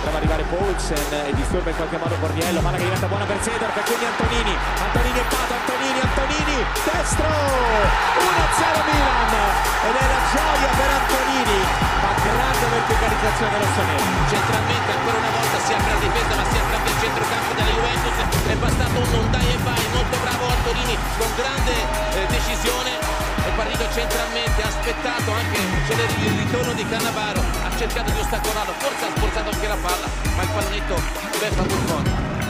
Prova ad arrivare Poulsen e disturba in qualche modo Borriello, palla che diventa buona per Seedorf e quindi Antonini è pato, Antonini, destro, 1-0 Milan, ed è la gioia per Antonini, ma grande verticalizzazione rossonera. Centralmente ancora una volta si apre la difesa, ma si apre anche il centrocampo della Juventus, è bastato un non dai e vai, molto bravo Antonini con grande decisione, è partito centralmente, ha aspettato anche il ritorno di Cannavaro, ha cercato di ostacolarlo, forse ha sforzato anche la palla, ma il pallonetto beffa sul fondo.